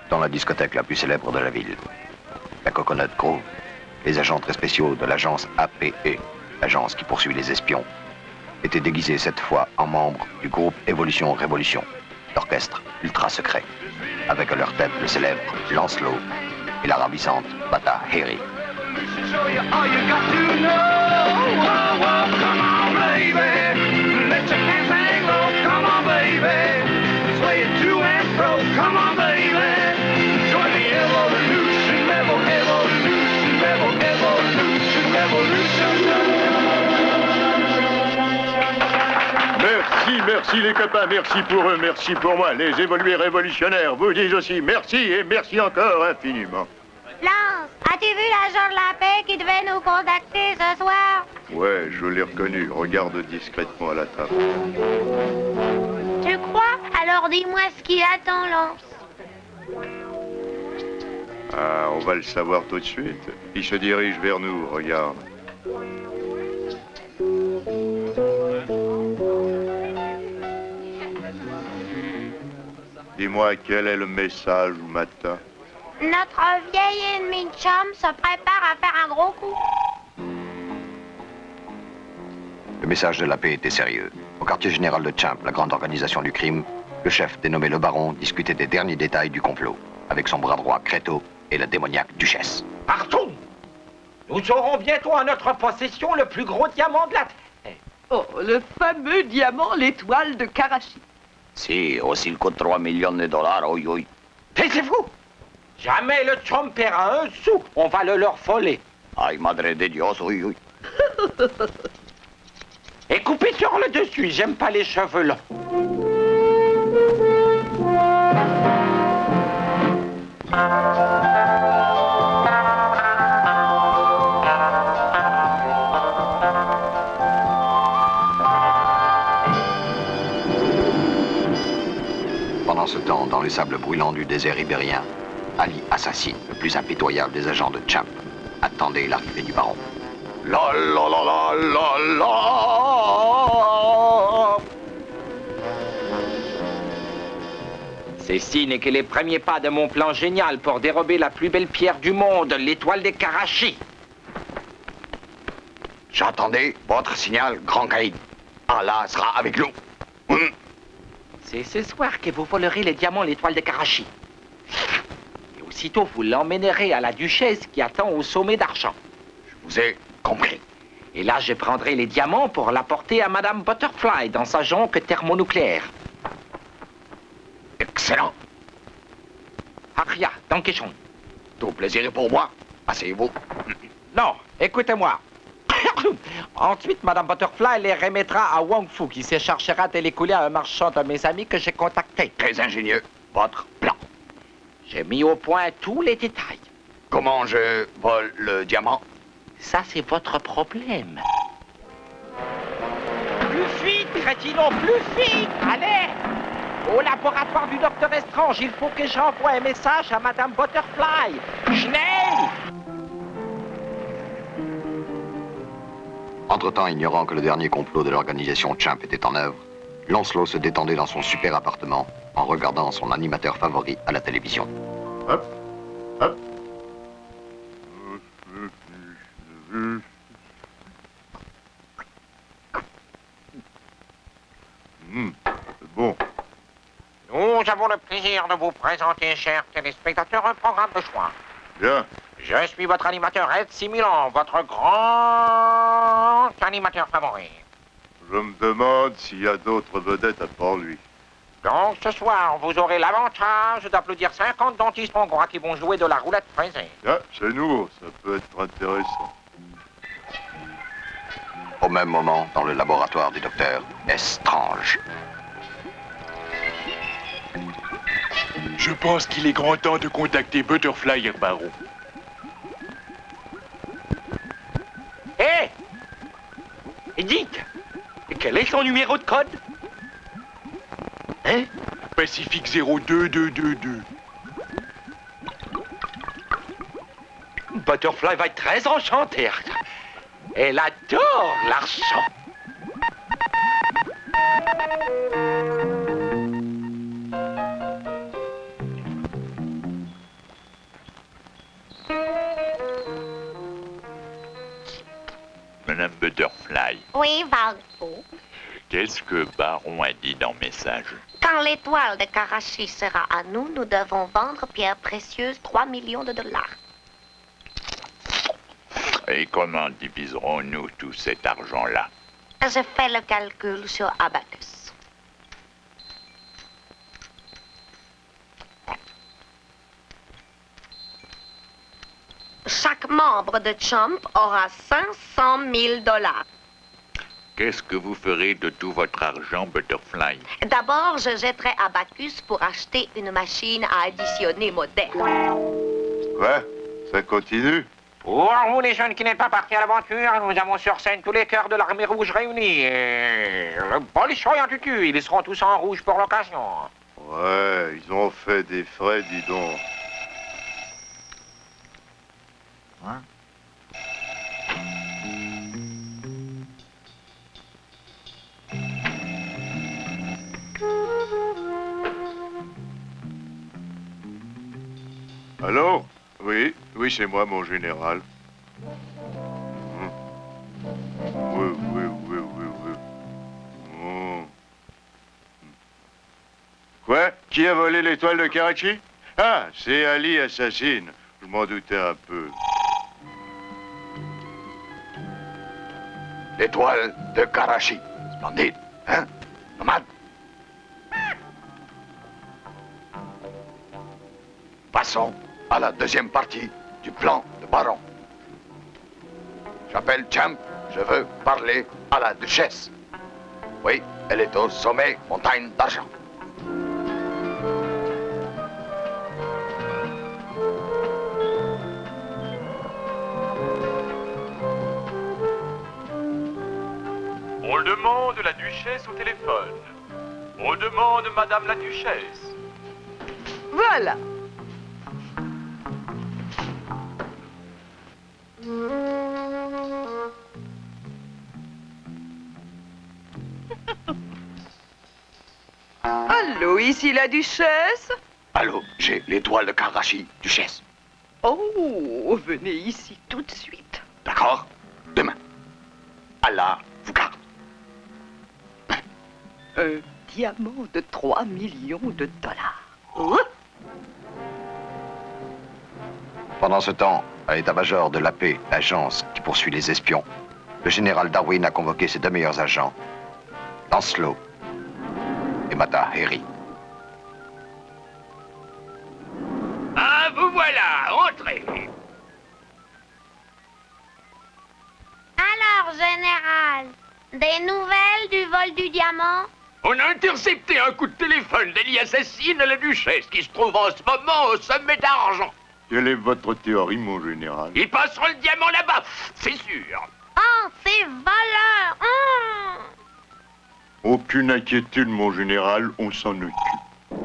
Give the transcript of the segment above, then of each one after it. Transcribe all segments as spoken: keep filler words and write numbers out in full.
dans la discothèque la plus célèbre de la ville, la Coconut Grove, les agents très spéciaux de l'agence A P E, l'agence qui poursuit les espions, étaient déguisés cette fois en membres du groupe Évolution Révolution, l'orchestre ultra secret, avec à leur tête le célèbre Lancelot et la ravissante Bata Harry. Merci, merci les copains, merci pour eux, merci pour moi. Les évolués révolutionnaires vous disent aussi merci et merci encore infiniment. Lance, as-tu vu l'agent de la paix qui devait nous contacter ce soir? Ouais, je l'ai reconnu. Regarde discrètement à la table. Tu crois? Alors dis-moi ce qui attend, Lance. Ah, on va le savoir tout de suite. Il se dirige vers nous, regarde. Dis-moi, quel est le message au matin? Notre vieil ennemi de chum se prépare à faire un gros coup. Le message de la paix était sérieux. Au quartier général de Champ, la grande organisation du crime, le chef dénommé le baron discutait des derniers détails du complot, avec son bras droit Créteau et la démoniaque duchesse. Partons! Nous aurons bientôt en notre possession le plus gros diamant de la Terre. Oh, le fameux diamant, l'étoile de Karachi. Si, aussi il coûte trois millions de dollars, oui, oui. Taisez-vous! Jamais le chum paiera un sou, on va le leur voler. Ay, madre de Dios, oui, oui. Et coupez sur le dessus, j'aime pas les cheveux longs. Pendant ce temps, dans les sables brûlants du désert ibérien, Ali Assassin, le plus impitoyable des agents de Champ, attendait l'arrivée du baron. La la la la la la. Ceci n'est que les premiers pas de mon plan génial pour dérober la plus belle pierre du monde, l'étoile des Karachi. J'entendais votre signal, grand caïd. Allah sera avec nous. Hum. C'est ce soir que vous volerez les diamants, l'étoile des Karachi. Et aussitôt, vous l'emmènerez à la duchesse qui attend au sommet d'argent. Je vous ai compris. Et là, je prendrai les diamants pour l'apporter à Madame Butterfly dans sa jonque thermonucléaire. Excellent. Aria, danke schön. Tout plaisir est pour moi. Asseyez-vous. Non, écoutez-moi. Ensuite, Madame Butterfly les remettra à Wong Fu, qui se chargera de les couler à un marchand de mes amis que j'ai contacté. Très ingénieux, votre plan. J'ai mis au point tous les détails. Comment je vole le diamant? Ça, c'est votre problème. Plus vite, crétinon, plus vite! Allez! Au laboratoire du docteur Estrange, il faut que j'envoie un message à Madame Butterfly. Schnell! Entre-temps, ignorant que le dernier complot de l'organisation Champ était en œuvre, Lancelot se détendait dans son super appartement en regardant son animateur favori à la télévision. Hop, hop. Hum, c'est bon. Nous avons le plaisir de vous présenter, chers téléspectateurs, un programme de choix. Bien. Je suis votre animateur Ed Similan, votre grand animateur favori. Je me demande s'il y a d'autres vedettes à part lui. Donc ce soir, vous aurez l'avantage d'applaudir cinquante dentistes hongrois qui vont jouer de la roulette fraisée. Ah, c'est nouveau, ça peut être intéressant. Au même moment, dans le laboratoire du docteur Estrange. Je pense qu'il est grand temps de contacter Butterfly, baron. Hé! Hey! Dites! Quel est son numéro de code? Hein? Pacifique zéro deux deux deux deux. Butterfly va être très enchantée. Elle adore l'argent. Madame Butterfly. Oui, Valpo. Qu'est-ce que Baron a dit dans le message? Quand l'étoile de Karachi sera à nous, nous devons vendre pierres précieuses trois millions de dollars. Et comment diviserons-nous tout cet argent-là? Je fais le calcul sur Abacus. Chaque membre de Chump aura cinq cent mille dollars. Qu'est-ce que vous ferez de tout votre argent, Butterfly? D'abord, je jetterai Abacus pour acheter une machine à additionner moderne. Quoi? Ça continue? Pour vous, les jeunes qui n'êtes pas partis à l'aventure, nous avons sur scène tous les cœurs de l'armée rouge réunis. Et le bolichon en tutu, ils seront tous en rouge pour l'occasion. Ouais, ils ont fait des frais, dis donc. Hein? Allô? Oui, oui, c'est moi, mon général. Hum. Oui, oui, oui, oui, oui. Hum. Quoi? Qui a volé l'étoile de Karachi? Ah, c'est Ali Assassine. Je m'en doutais un peu. L'étoile de Karachi. Splendide, hein? Nomade. Passons à la deuxième partie du plan de Baron. J'appelle Champ, je veux parler à la duchesse. Oui, elle est au sommet montagne d'argent. On demande la duchesse au téléphone. On demande madame la duchesse. Voilà. Allô, ici la duchesse? Allô, j'ai l'étoile de Karachi, duchesse. Oh, venez ici tout de suite. D'accord? Demain. Allah vous garde. Un diamant de trois millions de dollars. Oh. Pendant ce temps, à l'état-major de l'A P, l'agence qui poursuit les espions, le général Darwin a convoqué ses deux meilleurs agents, Lancelot et Mata Hari. Ah, vous voilà, entrez. Alors, général, des nouvelles du vol du diamant? On a intercepté un coup de téléphone d'Eli Assassine à la duchesse qui se trouve en ce moment au sommet d'argent. Quelle est votre théorie, mon général? Ils passeront le diamant là-bas, c'est sûr. Oh, ces voleurs! Hum. Aucune inquiétude, mon général, on s'en occupe.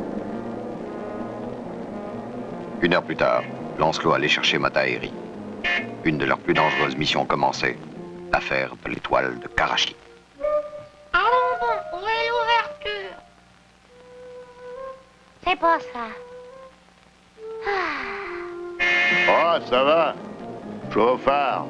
Une heure plus tard, Lancelot allait chercher Mata Hari. Une de leurs plus dangereuses missions commençait, l'affaire de l'étoile de Karachi. Allons bon, ouvrez l'ouverture. C'est pas ça. Oh, ça va. Chauffard.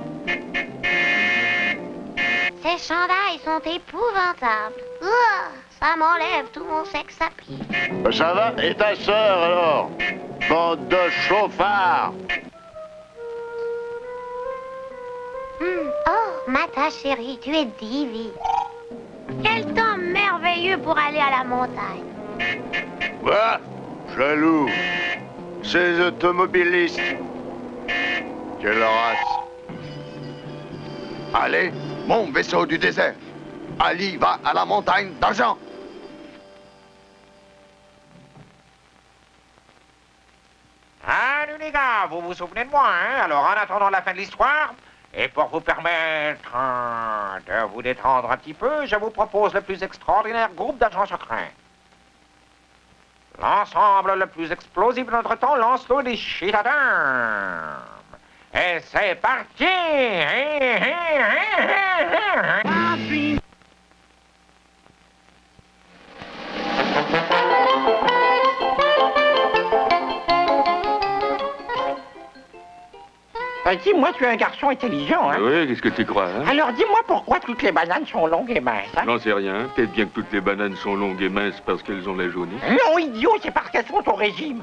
Ces chandails sont épouvantables. Ouah, ça m'enlève tout mon sexe à pied. Ça va? Et ta sœur, alors? Bande de chauffards. Hum. Oh, Mata chérie, tu es divine. Quel temps merveilleux pour aller à la montagne. Quoi? Jaloux. Ces automobilistes. Quelle race. Allez, mon vaisseau du désert. Ali va à la montagne d'argent. Allez les gars, vous vous souvenez de moi, hein? Alors en attendant la fin de l'histoire, et pour vous permettre euh, de vous détendre un petit peu, je vous propose le plus extraordinaire groupe d'agents secrets. L'ensemble le plus explosif de notre temps, Lancelot des Chitadins. Et c'est parti! Euh, dis-moi, tu es un garçon intelligent, hein? Oui, qu'est-ce que tu crois, hein? Alors dis-moi pourquoi toutes les bananes sont longues et minces, hein? J'en sais rien. Peut-être bien que toutes les bananes sont longues et minces parce qu'elles ont la jaunisse. Non, idiot, c'est parce qu'elles sont au régime.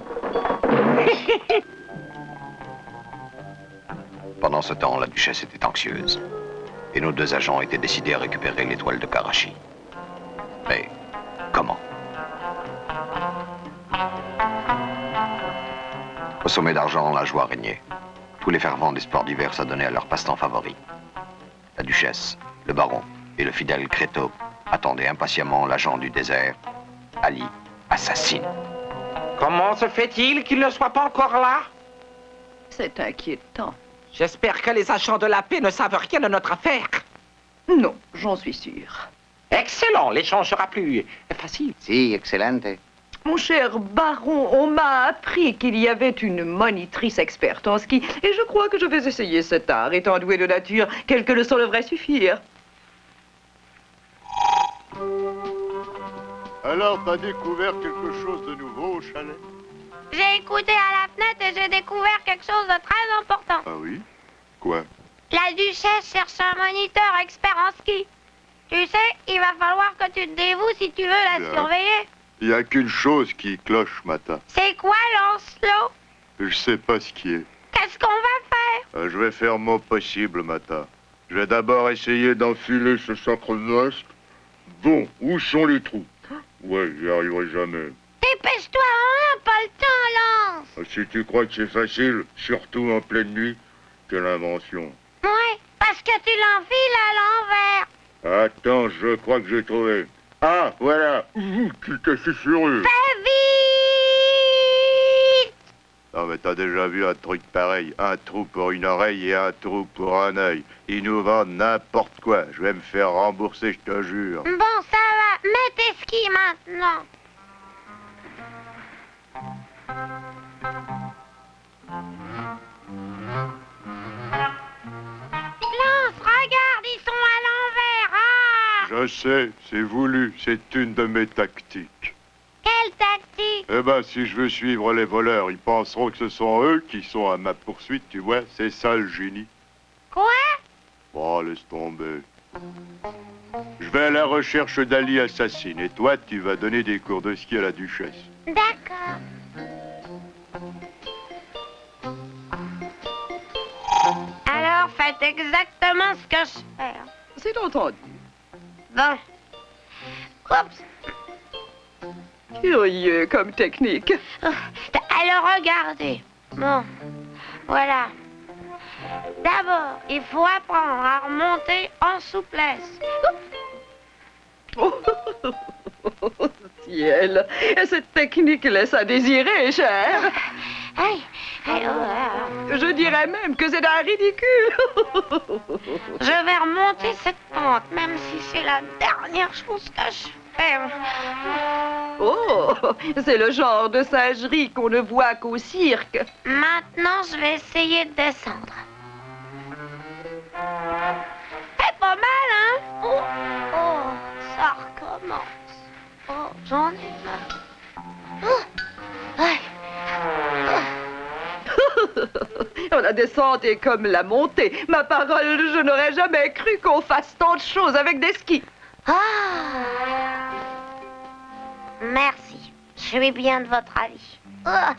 Pendant ce temps, la duchesse était anxieuse. Et nos deux agents étaient décidés à récupérer l'étoile de Karachi. Mais comment? Au sommet d'Argent, la joie régnait. Tous les fervents des sports d'hiver s'adonnaient à leur passe-temps favori. La duchesse, le baron et le fidèle Créteau attendaient impatiemment l'agent du désert, Ali Assassine. Comment se fait-il qu'il ne soit pas encore là? C'est inquiétant. J'espère que les agents de la paix ne savent rien de notre affaire. Non, j'en suis sûre. Excellent, l'échange sera plus facile. Si, excellente. Mon cher baron, on m'a appris qu'il y avait une monitrice experte en ski, et je crois que je vais essayer cet art. Étant doué de nature, quelques leçons devraient suffire. Alors, t'as découvert quelque chose de nouveau au chalet? J'ai écouté à la fenêtre et j'ai découvert quelque chose de très important. Ah oui? Quoi? La duchesse cherche un moniteur expert en ski. Tu sais, il va falloir que tu te dévoues si tu veux la Bien. surveiller. Il n'y a qu'une chose qui cloche, Mata. C'est quoi, Lancelot? Je sais pas ce qui est. Qu'est-ce qu'on va faire? Euh, je vais faire mon possible, Mata. Je vais d'abord essayer d'enfiler ce sacre masque. Bon, où sont les trous? Ouais, j'y arriverai jamais. Dépêche-toi, on n'a pas le temps, Lance. Euh, Si tu crois que c'est facile, surtout en pleine nuit, quelle invention. Ouais, parce que tu l'enfiles à l'envers. Attends, je crois que j'ai trouvé. Ah, voilà. Ouh, tu t'es susurré. Fais vite! Non, mais t'as déjà vu un truc pareil. Un trou pour une oreille et un trou pour un œil. Ils nous vendent n'importe quoi. Je vais me faire rembourser, je te jure. Bon, ça va. Mets tes skis maintenant. Lance, regarde, ils sont à l'envers. Ah! Je sais, c'est voulu. C'est une de mes tactiques. Quelle tactique? Eh ben, si je veux suivre les voleurs, ils penseront que ce sont eux qui sont à ma poursuite, tu vois. C'est ça le génie. Quoi? Oh, laisse tomber. Je vais à la recherche d'Ali Assassine. Et toi, tu vas donner des cours de ski à la duchesse. D'accord. Alors, faites exactement ce que je fais. C'est entendu. Bon. Oups. Curieux comme technique. Alors, regardez. Bon. Voilà. D'abord, il faut apprendre à remonter en souplesse. Oh, ciel. Cette technique laisse à désirer, cher. Aïe. Alors, Je dirais même que c'est un ridicule. je vais remonter cette pente, même si c'est la dernière chose que je fais. Oh, c'est le genre de singerie qu'on ne voit qu'au cirque. Maintenant, je vais essayer de descendre. C'est pas mal, hein? Oh, oh, ça recommence. Oh, j'en ai marre. Oh, aïe. La descente est comme la montée. Ma parole, je n'aurais jamais cru qu'on fasse tant de choses avec des skis. Ah. Merci. Je suis bien de votre avis. Oh.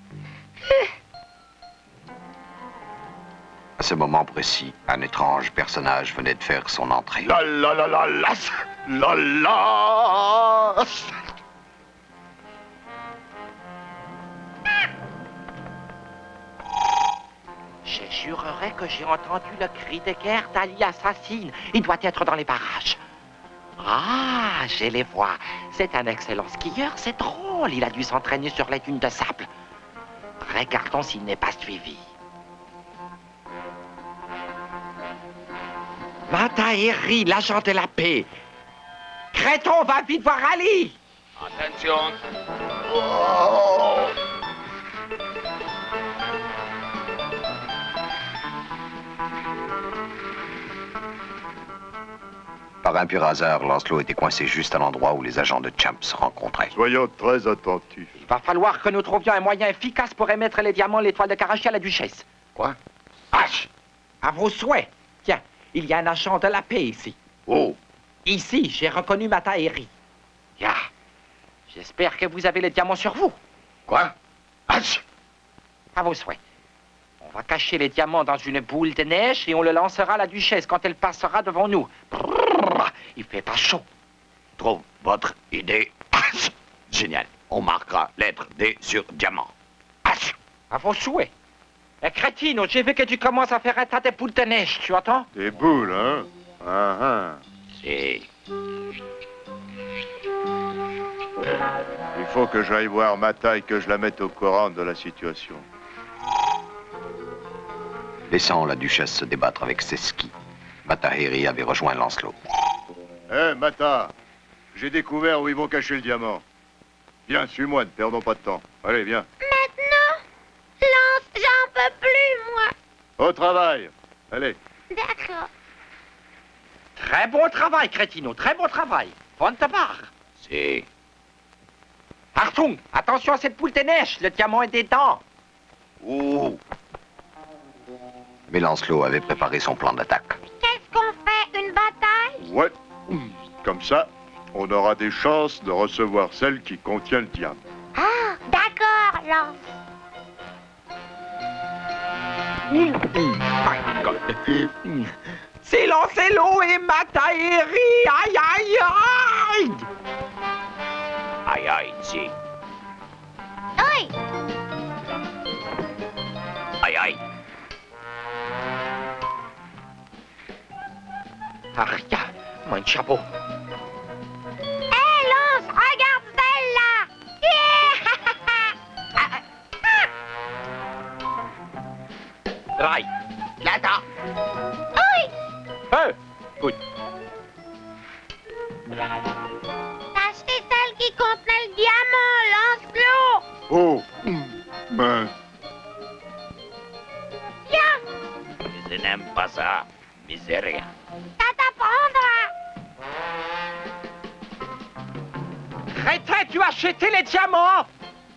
À ce moment précis, un étrange personnage venait de faire son entrée. La la la la la la la. Je jurerais que j'ai entendu le cri de guerre d'Ali Assassine. Il doit être dans les barrages. Ah, je les vois. C'est un excellent skieur, c'est drôle. Il a dû s'entraîner sur les dunes de sable. Regardons s'il n'est pas suivi. Mataheri, l'agent de la paix. Créton, va vite voir Ali. Attention. Oh. Par un pur hasard, Lancelot était coincé juste à l'endroit où les agents de Champ se rencontraient. Soyons très attentifs. Il va falloir que nous trouvions un moyen efficace pour émettre les diamants et l'étoile de Karachi à la duchesse. Quoi? Hache! À vos souhaits. Tiens, il y a un agent de la paix ici. Oh! Ici, j'ai reconnu ma Tahiri. Ya. J'espère que vous avez les diamants sur vous. Quoi? Hache! À vos souhaits. On va cacher les diamants dans une boule de neige et on le lancera à la duchesse quand elle passera devant nous. Brrr, il fait pas chaud. Trouve votre idée. Hache! Génial. On marquera lettre D sur diamant. Hache! À vos souhaits. Eh, crétino, j'ai vu que tu commences à faire un tas de boules de neige, tu entends? Des boules, hein? Ah, ah. C'est... Il faut que j'aille voir Mata et que je la mette au courant de la situation. Laissant la duchesse se débattre avec ses skis, Mataheri avait rejoint Lancelot. Hé, Mata, j'ai découvert où ils vont cacher le diamant. Viens, suis-moi, ne perdons pas de temps. Allez, viens. Maintenant? Lance, j'en peux plus, moi. Au travail. Allez. D'accord. Très bon travail, crétino, très bon travail. Bonne ta barre. C'est... Artung, attention à cette boule de neige, le diamant est dedans. Ouh! Mais Lancelot avait préparé son plan d'attaque. Qu'est-ce qu'on fait? Une bataille? Ouais. Comme ça, on aura des chances de recevoir celle qui contient le diamant. Ah, d'accord, Lance. C'est Lancelot et Mataheri. Aïe, aïe, aïe. Aïe, aïe, c'est... Oui. Aïe, aïe. Aria, mon chapeau. Hé, Lance, regarde celle-là. Yeah. Rai. Là-dedans. Oui. Feu. Good. Tâchez celle qui contenait le diamant, Lancelot. Oh! Ben, Viens, Je n'aime pas ça. Miséria. ça t'apprendra. Crétin, tu as acheté les diamants.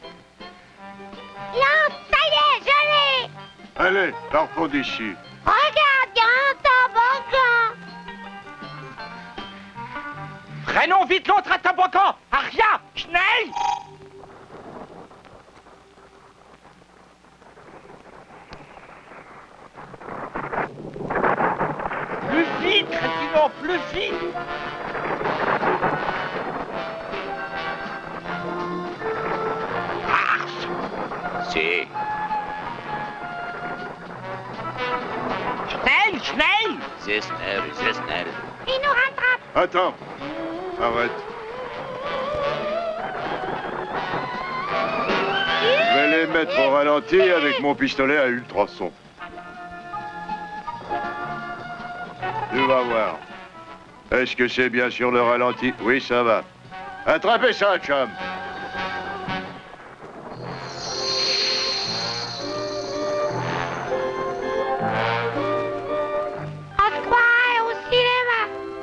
Lance, ça y est, je l'ai. allez, partons d'ici. Regarde, il y a un toboggan. Prenons vite l'autre à toboggan. Aria, schnell. Plus vite, crétino, plus vite. C'est... Schnell, schnell. C'est snell, c'est snell. Il nous rattrape. Attends. Arrête. Je vais les mettre au ralenti avec mon pistolet à ultrasons. Tu vas voir. Est-ce que c'est bien sur le ralenti? Oui, ça va. Attrapez ça, chum. On se croirait au cinéma.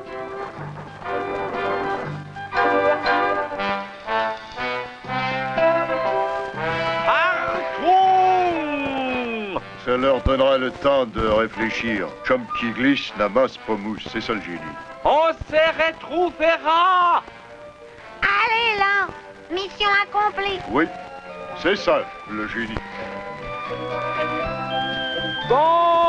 Artung. Ça leur donnera le temps de réfléchir. Chum qui glisse n'amasse pas mousse. C'est ça le génie. On se retrouvera. Allez, Lance. Mission accomplie. Oui, c'est ça, le génie. Bon